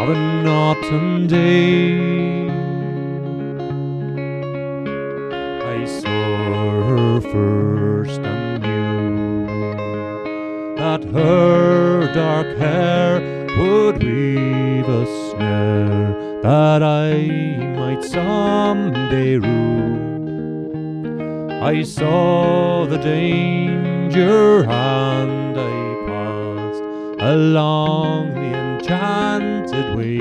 of an autumn day. I saw her first and knew that her dark hair would weave a snare that I might someday rue. I saw the danger and I passed along the enchanted way,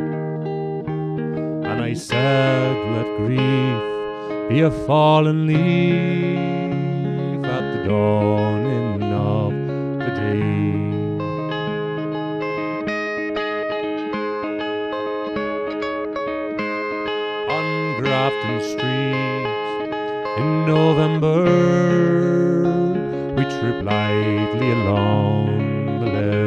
and I said, let grief be a fallen leaf at the dawning of the day. On Grafton Street in November, we trip lightly along the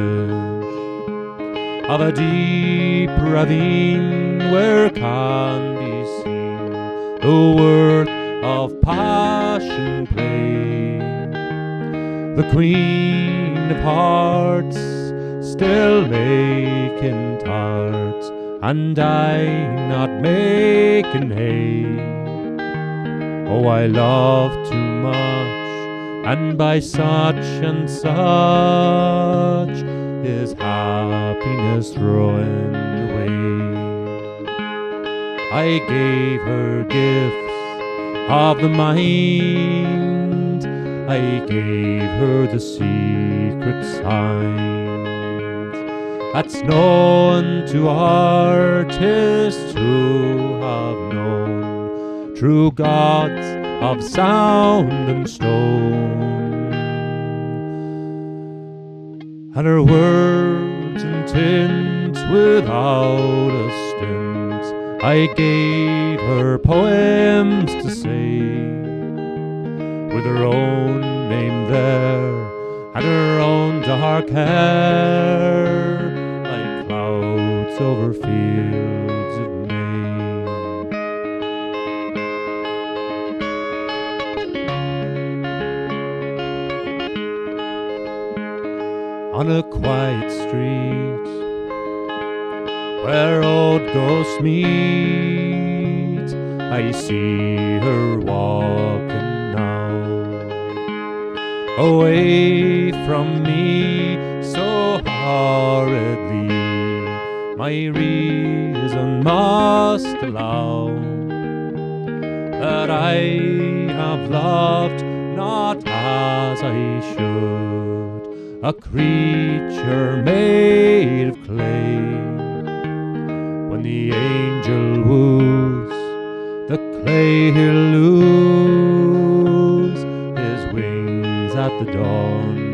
ledge of a deep ravine where can be seen the worth of passion play. The Queen of Hearts still making tarts, and I not making hay. Oh, I love too much, and by such and such is happiness thrown away. I gave her gifts of the mind, I gave her the secret signs that's known to artists who have known true gods of sound and stone. And her words and tints without a stint, I gave her poems to say, with her own name there and her own dark hair, like clouds over fields of May. On a quiet street where old ghosts meet, I see her walking now, away from me so hurriedly. My reason must allow that I have loved not as I should, a creature made of clay. When the angel woos, the clay he'll lose his wings at the dawn